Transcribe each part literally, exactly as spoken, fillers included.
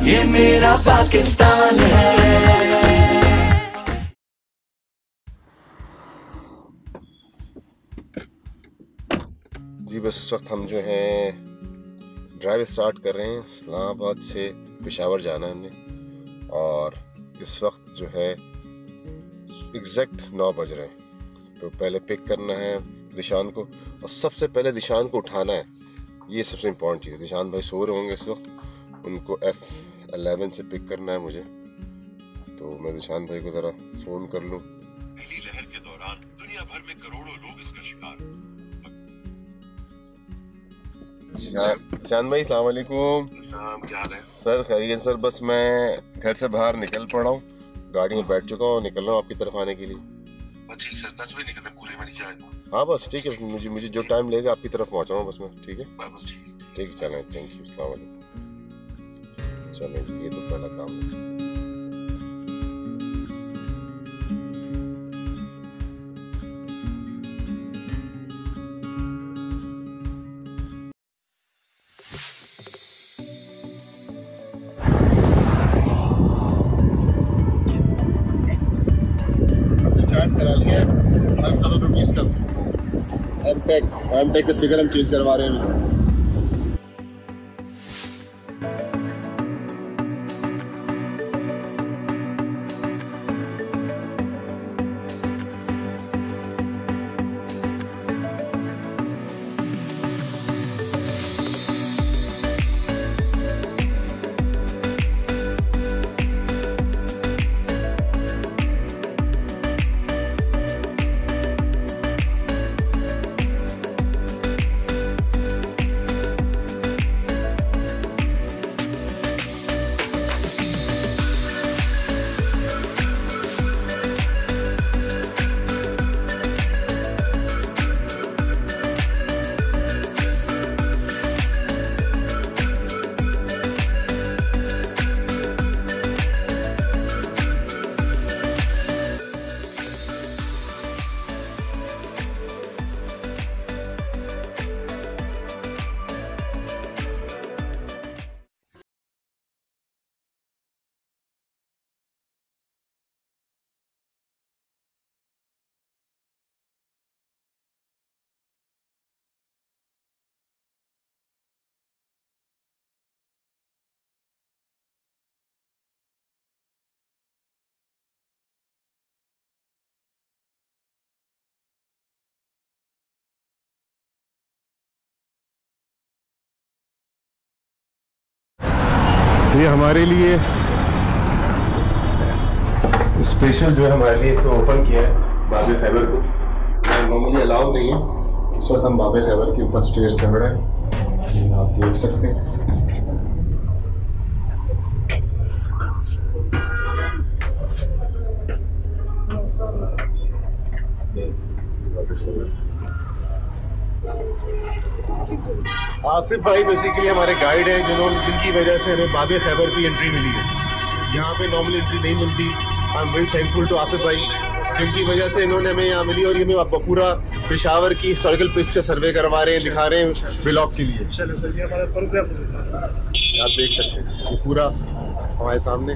ये मेरा पाकिस्तान है। जी बस इस वक्त हम जो हैं ड्राइव स्टार्ट कर रहे हैं। इस्लामाबाद से पेशावर जाना है हमने, और इस वक्त जो है एग्जैक्ट नौ बज रहे हैं। तो पहले पिक करना है दिशान को, और सबसे पहले दिशान को उठाना है। ये सबसे इम्पोर्टेंट चीज़ है। दिशान भाई सो रहे होंगे इस वक्त, उनको एफ इलेवन से पिक करना है मुझे। तो मैं दिशान भाई को ज़रा फ़ोन कर लूँ। पहली लहर के दौरान दुनिया भर में करोड़ों लोग इसका शिकार। शान भाई अस्सलाम वालेकुम। क्या हाल है सर? खैरियत सर, बस मैं घर से बाहर निकल पड़ा हूँ, गाड़ी में बैठ चुका हूँ, निकल रहा हूँ आपकी तरफ आने के लिए। ठीक सर, दस बजे निकलते पूरे में नहीं आएगा। हाँ बस ठीक है, मुझे मुझे जो टाइम लगेगा आपकी तरफ पहुँच रहा हूँ बस मैं। ठीक है बस ठीक ठीक है, चलें, थैंक यू, अस्सलाम वालेकुम। चलें, ये तो पहला काम है। चार्ज करा लिया है फाइव थाउजेंड रुपीज़ का। एम टेक एम टेक का स्टिकर हम चेंज करवा रहे हैं। ये हमारे लिए स्पेशल जो है हमारे लिए तो ओपन किया है बाबे खैबर को। नॉर्मली अलाउ नहीं है। इस वक्त हम बाबे खैबर के ऊपर स्टेज चढ़ रहे हैं, आप देख सकते हैं। आसिफ भाई बेसिकली हमारे गाइड हैं, जिन्होंने जिनकी वजह से हमें बाबे खैबर की एंट्री मिली है। यहाँ पे नॉर्मल एंट्री नहीं मिलती। I am very thankful to Asif भाई, जिनकी वजह से इन्होंने हमें यहाँ मिली। और ये हमें पूरा पेशावर की हिस्टोरिकल प्लेस का सर्वे करवा रहे हैं, दिखा रहे हैं ब्लॉग के लिए। चलो सर, ये हमारा फर्ज है, आप देख सकते हैं ये पूरा हमारे सामने।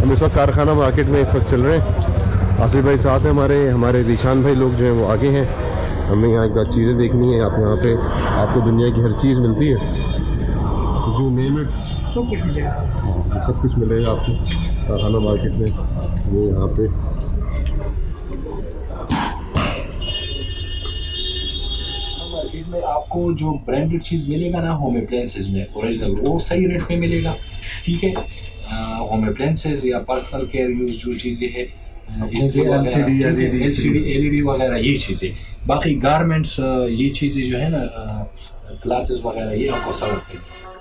हम इस वक्त कारखाना मार्केट में इस वक्त चल रहे हैं। आसिफ भाई साथ हैं हमारे, हमारे जीशान भाई लोग जो हैं वो आगे हैं। हमें यहाँ एक बात चीज़ें देखनी है। आप यहाँ पे आपको दुनिया की हर चीज़ मिलती है, जो नेम इट सब कुछ मिलेगा, सब कुछ मिलेगा आपको कारखाना मार्केट में। ये यहाँ पे मार्केट में आपको जो ब्रांडेड चीज़ मिलेगा ना होम अप्लायंसेस में ओरिजिनल, वो सही रेट पे मिलेगा। ठीक है, होम अप्लायंसेस या पर्सनल केयर यूज जो चीज़ें हैं, एलसीडी एलईडी वगैरह ये चीज़ें। बाकी गारमेंट्स ये चीज़ें जो है ना, क्लाथेस वगैरह, ये आपको समझ सकते हैं।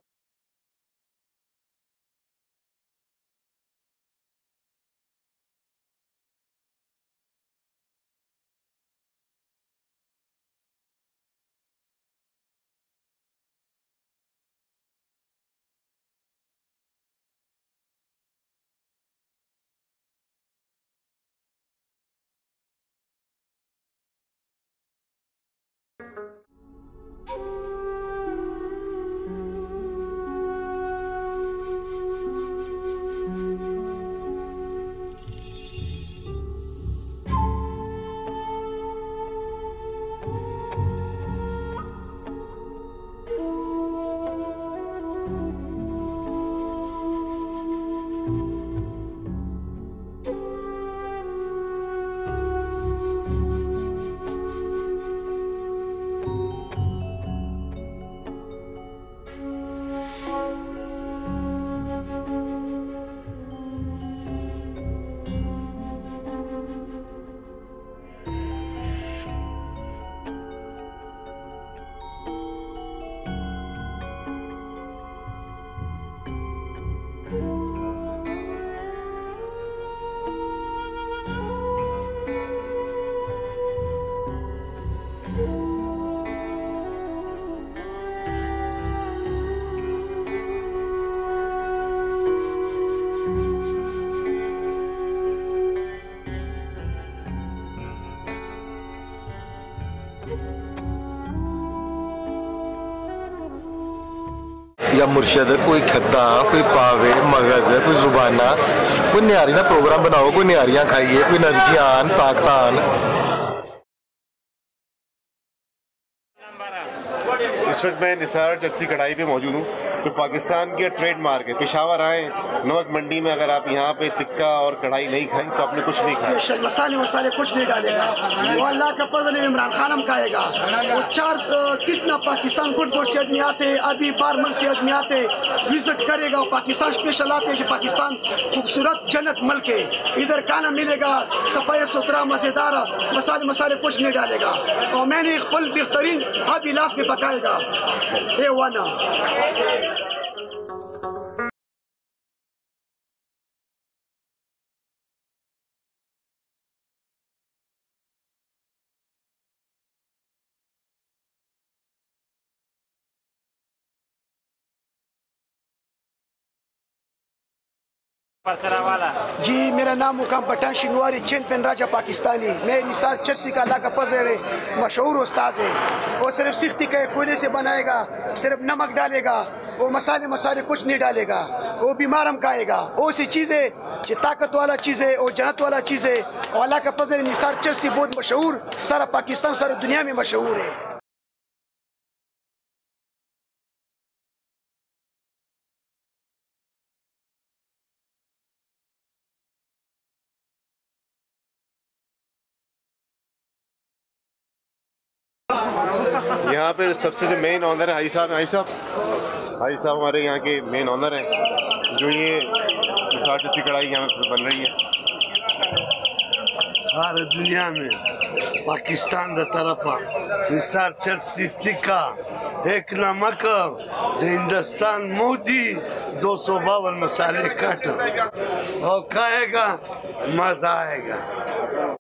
या मुर्शद, कोई खद्दा, कोई पावे, मगज, कोई जुबाना, कोई न्यारी ना प्रोग्राम बनाओ, कोई न्यारियाँ खाइए, कोई नरजियान ताकतान। इस वक्त मैं निसार चर्सी कढ़ाई पे मौजूद हूँ, जो पाकिस्तान के ट्रेड मार्क है। पेशावर आए नमक मंडी में, अगर आप यहाँ पे टिक्का और कढ़ाई नहीं खाएं तो आपने कुछ नहीं खाया। मसाले वसाले कुछ नहीं डालेगा, वो अल्लाह का फजल है, इमरान खान हम खाएगा। वो चार कितना पाकिस्तान फुटबॉल से आदमी आते, अभी बारमल से आदमी आते, विजिट करेगा। पाकिस्तान स्पेशल आते हैं, पाकिस्तान खूबसूरत जन्नत मल्क है। इधर खाना मिलेगा सफाई सुथरा मज़ेदार, मसाले मसाले कुछ नहीं डालेगा। और मैंने एक फल बेहतरीन अभी लास्ट में पकाएगा। ए वाना जी, मेरा नाम मुकाम पठान शिंगवारी चैंपियन राजा पाकिस्तानी। मैं निसार चर्सी का अल्लाह का फजल है, मशहूर उस्ताद है। वो सिर्फ सिख्ती के कोयले से बनाएगा, सिर्फ नमक डालेगा, वो मसाले मसाले कुछ नहीं डालेगा। वो बीमार हम खाएगा। वो सी चीज़ें जो ताकत वाला चीज़ है, वो जन्नत वाला चीज़ है। और अल्लाह का फजल है, निसार चर्सी बहुत मशहूर, सारा पाकिस्तान सारा दुनिया में मशहूर है। यहाँ पे सबसे जो मेन ऑनर है हाई साहब, हाई साहब हाई साहब हमारे यहाँ के मेन ऑनर हैं, जो ये निसार चर्सी कढ़ाई यहाँ पे बन रही है। सारे दुनिया में पाकिस्तान द तरफ निसार चर्सी टिक्का एक नमक हिंदुस्तान मोदी दो सौ बावन मसाले कट और खाएगा मजा आएगा।